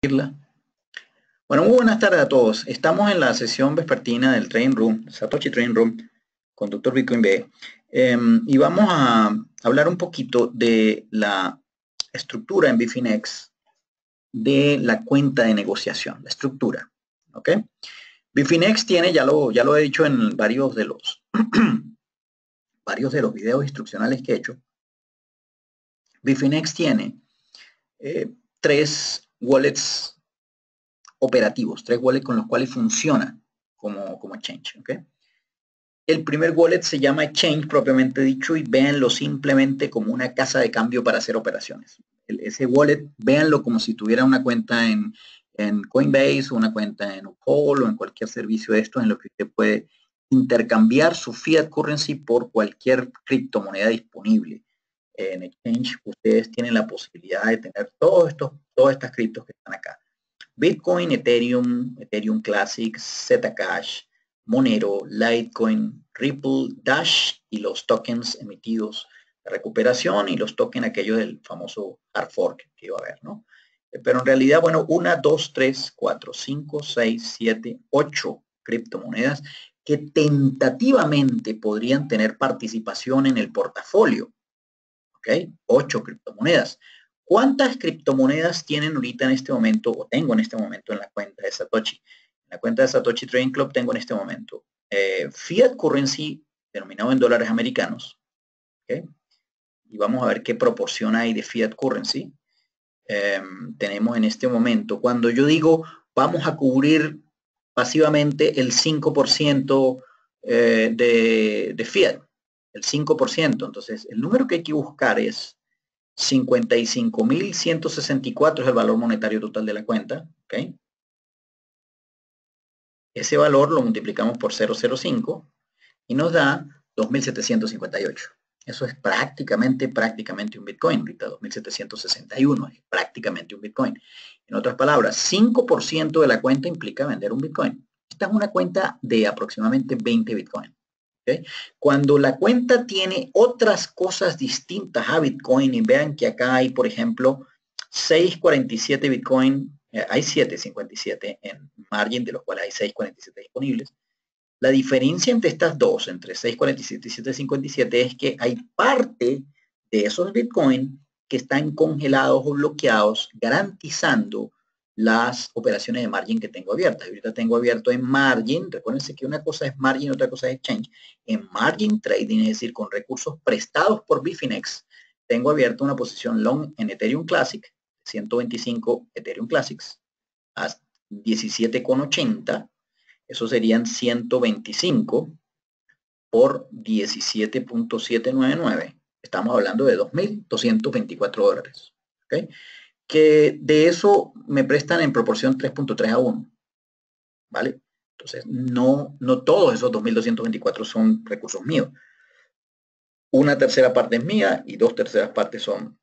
Bueno, muy buenas tardes a todos. Estamos en la sesión vespertina del Trading Room, Satoshi Trading Room, con Dr. Bitcoin B. Y vamos a hablar un poquito de la estructura en Bitfinex de la cuenta de negociación, la estructura. ¿Ok? Bitfinex tiene, ya lo he dicho en varios de los videos instruccionales que he hecho. Bitfinex tiene tres wallets operativos, tres wallets con los cuales funciona como exchange. ¿Okay? El primer wallet se llama exchange propiamente dicho y véanlo simplemente como una casa de cambio para hacer operaciones. Ese wallet, véanlo como si tuviera una cuenta en Coinbase o una cuenta en Uphold o en cualquier servicio de estos en lo que usted puede intercambiar su fiat currency por cualquier criptomoneda disponible. En exchange ustedes tienen la posibilidad de tener todas estas criptos que están acá. Bitcoin, Ethereum Classic, Zcash, Monero, Litecoin, Ripple, Dash y los tokens emitidos de recuperación y los tokens aquellos del famoso hard fork que iba a haber, ¿no? Pero en realidad, bueno, 1, 2, 3, 4, 5, 6, 7, 8 criptomonedas que tentativamente podrían tener participación en el portafolio. ¿Ok? 8 criptomonedas. ¿Cuántas criptomonedas tienen ahorita en este momento, o tengo en este momento en la cuenta de Satoshi? En la cuenta de Satoshi Trading Club tengo en este momento fiat currency denominado en dólares americanos. ¿Okay? Y vamos a ver qué proporción hay de fiat currency. Tenemos en este momento, cuando yo digo vamos a cubrir pasivamente el 5% de fiat, el 5%. Entonces, el número que hay que buscar es 55.164 es el valor monetario total de la cuenta. ¿Okay? Ese valor lo multiplicamos por 0,05 y nos da 2.758. Eso es prácticamente un Bitcoin. Ahorita 2.761 es prácticamente un Bitcoin. En otras palabras, 5% de la cuenta implica vender un Bitcoin. Esta es una cuenta de aproximadamente 20 Bitcoin. ¿Okay? Cuando la cuenta tiene otras cosas distintas a Bitcoin, y vean que acá hay, por ejemplo, 647 Bitcoin, hay 757 en margin, de los cuales hay 647 disponibles. La diferencia entre estas dos, entre 647 y 757, es que hay parte de esos Bitcoin que están congelados o bloqueados, garantizando las operaciones de margin que tengo abiertas. Ahorita tengo abierto en margin, recuérdense que una cosa es margin, otra cosa es exchange. En margin trading, es decir, con recursos prestados por Bitfinex, tengo abierto una posición long en Ethereum Classic, 125 Ethereum Classics, a 17,80. Eso serían 125 por 17.799. Estamos hablando de 2.224 dólares. ¿Okay? Que de eso me prestan en proporción 3.3 a 1. ¿Vale? Entonces, no todos esos 2.224 son recursos míos. Una tercera parte es mía y 2 terceras partes son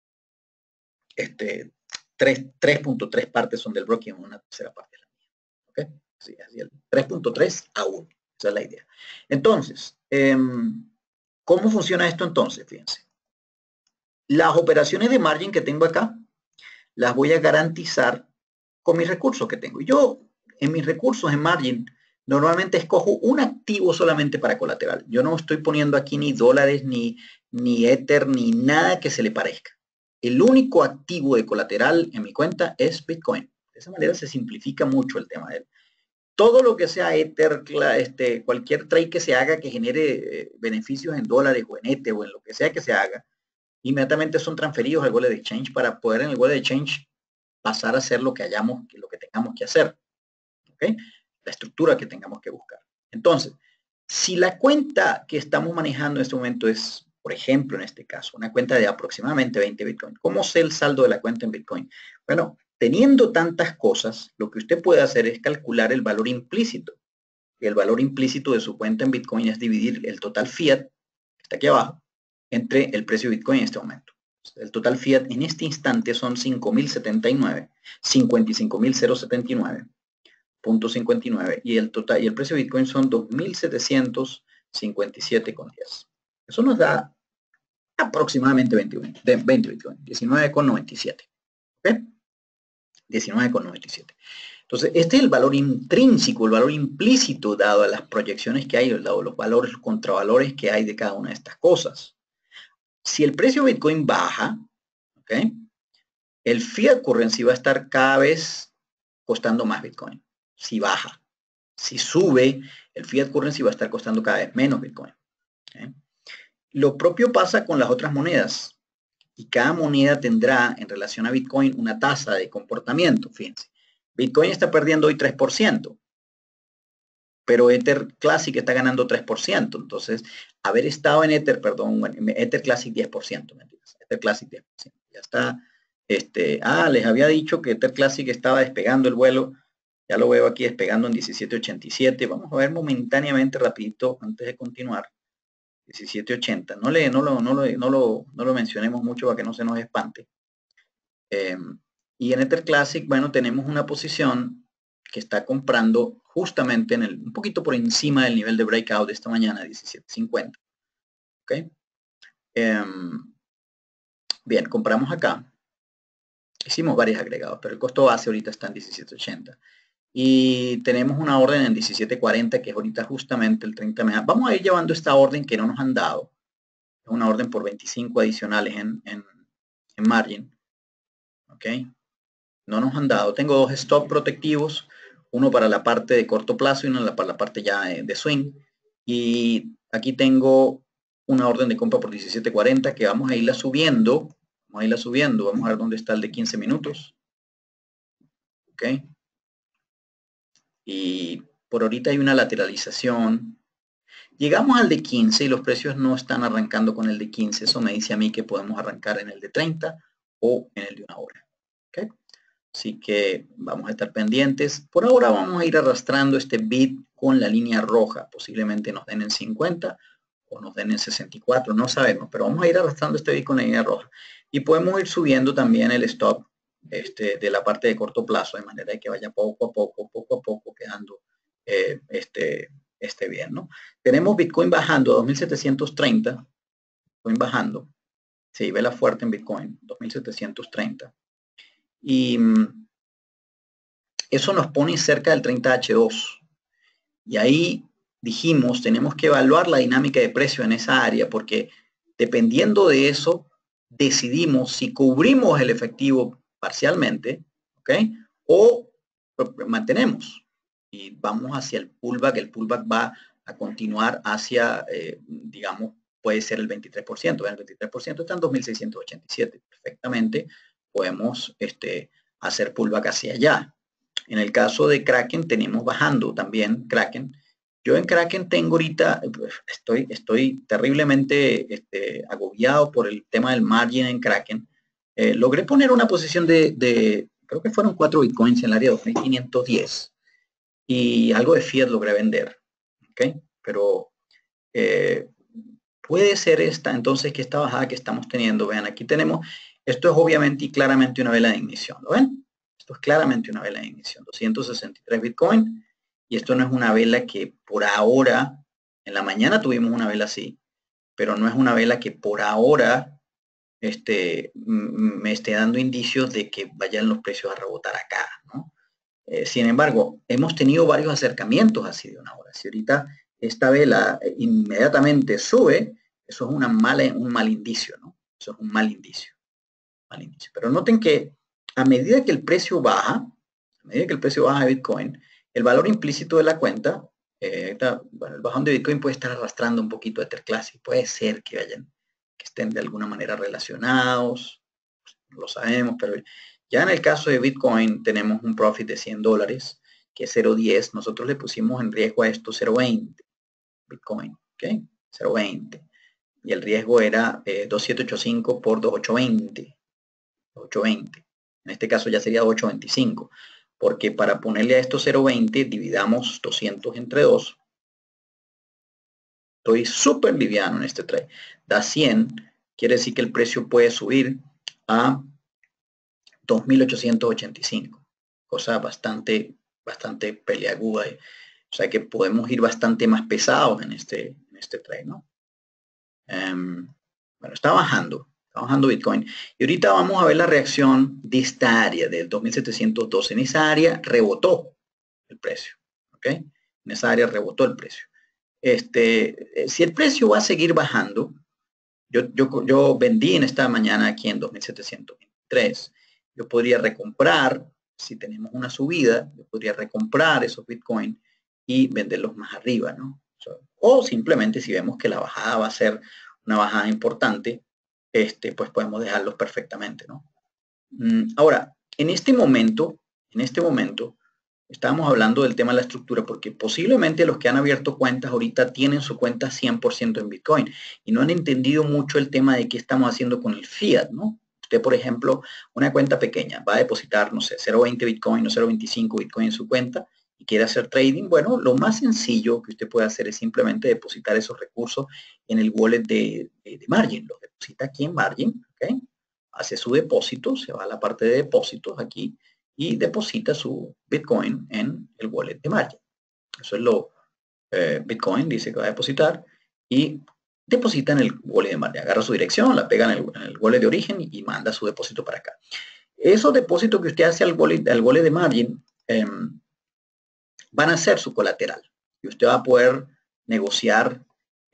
3.3 partes son del broker y una tercera parte es la mía. ¿Okay? Sí, así el 3.3 a 1. Esa es la idea. Entonces, ¿cómo funciona esto entonces? Fíjense. Las operaciones de margin que tengo acá, las voy a garantizar con mis recursos que tengo. Yo, en mis recursos en margin, normalmente escojo un activo solamente para colateral. Yo no estoy poniendo aquí ni dólares, ni Ether, ni nada que se le parezca. El único activo de colateral en mi cuenta es Bitcoin. De esa manera se simplifica mucho el tema de él. Todo lo que sea Ether, cualquier trade que se haga que genere beneficios en dólares o en Ether o en lo que sea que se haga, inmediatamente son transferidos al wallet de exchange para poder en el wallet de exchange pasar a hacer lo que tengamos que hacer. ¿Okay? La estructura que tengamos que buscar. Entonces, si la cuenta que estamos manejando en este momento es, por ejemplo, en este caso, una cuenta de aproximadamente 20 Bitcoin, ¿cómo sé el saldo de la cuenta en Bitcoin? Bueno, teniendo tantas cosas, lo que usted puede hacer es calcular el valor implícito. Y el valor implícito de su cuenta en Bitcoin es dividir el total fiat, que está aquí abajo, entre el precio de Bitcoin en este momento. El total fiat en este instante son 5.079, 55.079.59 y el precio de Bitcoin son 2.757,10. Eso nos da aproximadamente 20 Bitcoin, 19,97. ¿Okay? 19,97. Entonces, este es el valor intrínseco, el valor implícito dado a las proyecciones que hay, dado los valores, los contravalores que hay de cada una de estas cosas. Si el precio de Bitcoin baja, ¿ok?, el fiat currency va a estar cada vez costando más Bitcoin. Si baja. Si sube, el fiat currency va a estar costando cada vez menos Bitcoin. ¿Okay? Lo propio pasa con las otras monedas. Y cada moneda tendrá en relación a Bitcoin una tasa de comportamiento. Fíjense. Bitcoin está perdiendo hoy 3%. Pero Ether Classic está ganando 3%. Entonces, haber estado en Ether, perdón, Ether Classic 10%. Mentiras. Ether Classic 10%. Ya está. Les había dicho que Ether Classic estaba despegando el vuelo. Ya lo veo aquí despegando en 17.87. Vamos a ver momentáneamente, rapidito, antes de continuar. 17.80. No lo mencionemos mucho para que no se nos espante. Y en Ether Classic, bueno, tenemos una posición que está comprando justamente un poquito por encima del nivel de breakout de esta mañana, 17.50. ¿Ok? Bien, compramos acá. Hicimos varios agregados, pero el costo base ahorita está en 17.80. Y tenemos una orden en 17.40, que es ahorita justamente el 30 MA. Vamos a ir llevando esta orden que no nos han dado. Es una orden por 25 adicionales en margin. ¿Ok? No nos han dado. Tengo dos stop protectivos, uno para la parte de corto plazo y uno para la parte ya de swing. Y aquí tengo una orden de compra por 17.40 que vamos a irla subiendo. Vamos a ver dónde está el de 15 minutos. Ok. Y por ahorita hay una lateralización. Llegamos al de 15 y los precios no están arrancando con el de 15. Eso me dice a mí que podemos arrancar en el de 30 o en el de una hora. ¿Okay? Así que vamos a estar pendientes. Por ahora vamos a ir arrastrando este bid con la línea roja. Posiblemente nos den en 50 o nos den en 64. No sabemos, pero vamos a ir arrastrando este bid con la línea roja. Y podemos ir subiendo también el stop de la parte de corto plazo, de manera que vaya poco a poco quedando bien, ¿no? Tenemos Bitcoin bajando a 2.730. Bitcoin bajando. Sí, vela fuerte en Bitcoin, 2.730. Y eso nos pone cerca del 30H2. Y ahí dijimos, tenemos que evaluar la dinámica de precio en esa área, porque dependiendo de eso, decidimos si cubrimos el efectivo parcialmente, ¿ok? O mantenemos y vamos hacia el pullback. El pullback va a continuar hacia, digamos, puede ser el 23%. El 23% está en 2.687. Perfectamente podemos hacer pullback hacia allá. En el caso de Kraken tenemos bajando también Kraken. Yo en Kraken tengo ahorita, estoy terriblemente agobiado por el tema del margin en Kraken. Logré poner una posición de creo que fueron 4 bitcoins en el área de 2.510 y algo de fiat logré vender. ¿Okay? Pero puede ser entonces que esta bajada que estamos teniendo, vean, aquí tenemos, esto es obviamente y claramente una vela de ignición, ¿lo ven? Esto es claramente una vela de ignición, 263 Bitcoin, y esto no es una vela que por ahora, en la mañana tuvimos una vela así, pero no es una vela que por ahora me esté dando indicios de que vayan los precios a rebotar acá, ¿no? Sin embargo, hemos tenido varios acercamientos así de una hora. Si ahorita esta vela inmediatamente sube, eso es un mal indicio, ¿no? Eso es un mal indicio. Pero noten que a medida que el precio baja, de Bitcoin, el valor implícito de la cuenta, bueno, el bajón de Bitcoin puede estar arrastrando un poquito a Ether Classic. Puede ser que estén de alguna manera relacionados, no lo sabemos, pero ya en el caso de Bitcoin tenemos un profit de $100, que es 0.10. Nosotros le pusimos en riesgo a esto 0.20 Bitcoin, ¿ok? 0.20. Y el riesgo era 2.785 por 2.820. 8.20. En este caso ya sería 8.25. Porque para ponerle a esto 0.20, dividamos 200 entre 2. Estoy súper liviano en este trade. Da 100. Quiere decir que el precio puede subir a 2.885. Cosa bastante peleaguda. O sea que podemos ir bastante más pesados en este trade, ¿no? Bueno, está bajando. está bajando Bitcoin. Y ahorita vamos a ver la reacción de esta área, del 2712. En esa área rebotó el precio, ¿ok? En esa área rebotó el precio. Si el precio va a seguir bajando, yo vendí en esta mañana aquí en 2723. Yo podría recomprar, si tenemos una subida, yo podría recomprar esos Bitcoin y venderlos más arriba, ¿no? O simplemente si vemos que la bajada va a ser una bajada importante, pues podemos dejarlos perfectamente, ¿no? Ahora, en este momento, estábamos hablando del tema de la estructura, porque posiblemente los que han abierto cuentas ahorita tienen su cuenta 100% en Bitcoin y no han entendido mucho el tema de qué estamos haciendo con el fiat, ¿no? Usted, por ejemplo, una cuenta pequeña, va a depositar, no sé, 0.20 Bitcoin o 0.25 Bitcoin en su cuenta y quiere hacer trading. Bueno, lo más sencillo que usted puede hacer es simplemente depositar esos recursos en el wallet de Margin. Los deposita aquí en Margin, ¿ok? Hace su depósito, se va a la parte de depósitos aquí y deposita su Bitcoin en el wallet de Margin. Eso es lo Bitcoin, dice que va a depositar y deposita en el wallet de Margin. Agarra su dirección, la pega en el wallet de origen y manda su depósito para acá. Esos depósitos que usted hace al wallet de Margin van a ser su colateral y usted va a poder negociar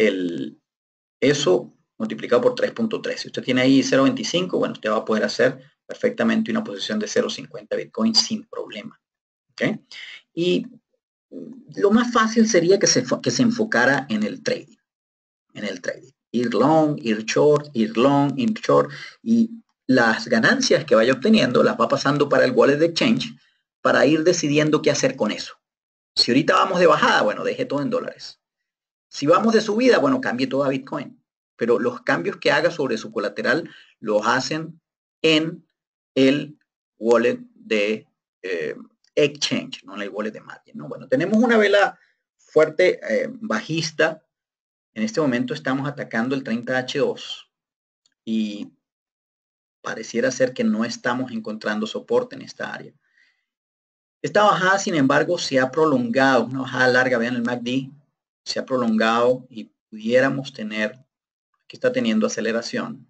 eso multiplicado por 3.3. Si usted tiene ahí 0.25, bueno, usted va a poder hacer perfectamente una posición de 0.50 Bitcoin sin problema. ¿Okay? Y lo más fácil sería que se enfocara en el trading. Ir long, ir short, ir long, ir short. Y las ganancias que vaya obteniendo las va pasando para el wallet de exchange para ir decidiendo qué hacer con eso. Si ahorita vamos de bajada, bueno, deje todo en dólares. Si vamos de subida, bueno, cambie todo a Bitcoin. Pero los cambios que haga sobre su colateral los hacen en el wallet de exchange, no en el wallet de Margin, ¿no? Bueno, tenemos una vela fuerte bajista. En este momento estamos atacando el 30H2 y pareciera ser que no estamos encontrando soporte en esta área. Esta bajada, sin embargo, se ha prolongado, una bajada larga, vean el MACD, se ha prolongado y pudiéramos tener, aquí está teniendo aceleración,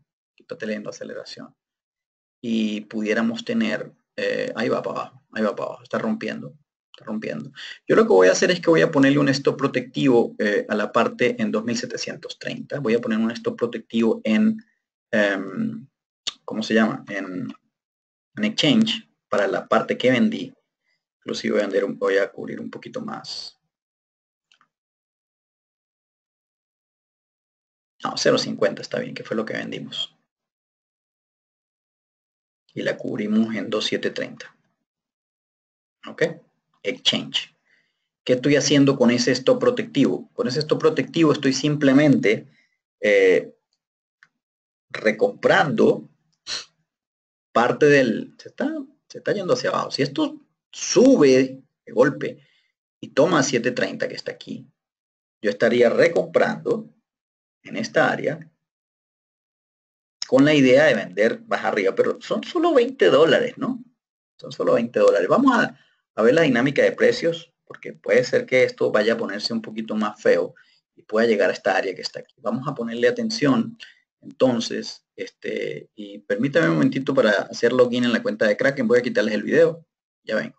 y pudiéramos tener, ahí va para abajo, está rompiendo. Yo lo que voy a hacer es que voy a ponerle un stop protectivo a la parte en 2730. Voy a poner un stop protectivo en, ¿cómo se llama? En exchange para la parte que vendí. Inclusive voy a cubrir un poquito más. No, 0.50 está bien, que fue lo que vendimos. Y la cubrimos en 2730. ¿Ok? Exchange. ¿Qué estoy haciendo con ese stop protectivo? Con ese stop protectivo estoy simplemente recomprando parte del... Se está yendo hacia abajo. Si esto sube de golpe y toma 730 que está aquí, yo estaría recomprando en esta área con la idea de vender baja arriba, pero son solo $20, ¿no? Son solo $20. Vamos a ver la dinámica de precios, porque puede ser que esto vaya a ponerse un poquito más feo y pueda llegar a esta área que está aquí. Vamos a ponerle atención, entonces, y permítame un momentito para hacer login en la cuenta de Kraken. Voy a quitarles el video. Ya ven.